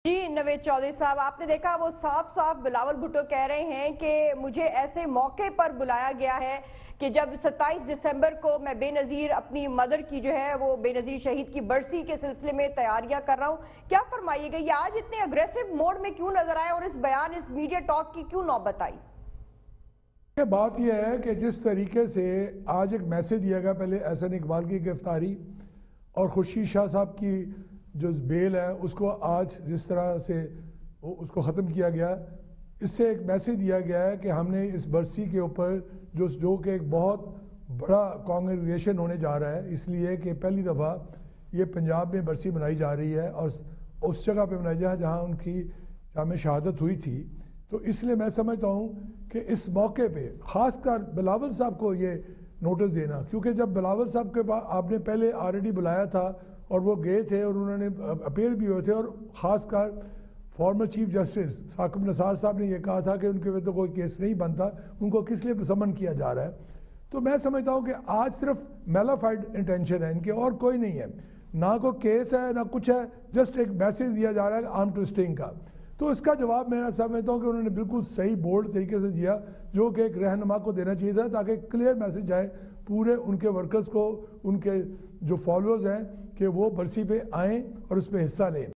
जी नवेद चौधरी साहब, आपने देखा वो साफ साफ बिलावल भुट्टो कह रहे हैं कि मुझे ऐसे मौके पर बुलाया गया है कि जब 27 दिसंबर को मैं बेनजीर अपनी मदर की जो है वो बेनजीर शहीद की बरसी के सिलसिले में तैयारियां कर रहा हूं। क्या फरमाइएगा, ये आज इतने अग्रेसिव मोड में क्यों नजर आए और इस बयान, इस मीडिया टॉक की क्यों नौबत आई? बात यह है कि जिस तरीके से आज एक मैसेज दिया गया, पहले एहसन इकबाल की गिरफ्तारी और खुर्शीद शाह साहब की जो बेल है उसको आज जिस तरह से उसको ख़त्म किया गया, इससे एक मैसेज दिया गया है कि हमने इस बरसी के ऊपर जो कि एक बहुत बड़ा कांग्रेगेशन होने जा रहा है, इसलिए कि पहली दफ़ा ये पंजाब में बरसी मनाई जा रही है और उस जगह पे मनाई जा जहाँ उनकी जाम शहादत हुई थी। तो इसलिए मैं समझता हूँ कि इस मौके पे ख़ासकर बिलावल साहब को ये नोटिस देना, क्योंकि जब बिलावल साहब के पास आपने पहले ऑलरेडी बुलाया था और वो गए थे और उन्होंने अपेयर भी हुए थे, और ख़ासकर former chief justice Saqib Nisar साहब ने यह कहा था कि उनके ऊपर तो कोई केस नहीं बनता, उनको किस लिए समन किया जा रहा है। तो मैं समझता हूँ कि आज सिर्फ मेलाफाइड इंटेंशन है इनके, और कोई नहीं है, ना कोई केस है ना कुछ है, जस्ट एक मैसेज दिया जा रहा है आर्म ट्विस्टिंग का। तो इसका जवाब मैं समझता हूँ कि उन्होंने बिल्कुल सही बोल्ड तरीके से दिया, जो कि एक रहनुमा को देना चाहिए था, ताकि क्लियर मैसेज जाए पूरे उनके वर्कर्स को, उनके जो फॉलोअर्स हैं, कि वो बरसी पे आएँ और उस पर हिस्सा लें।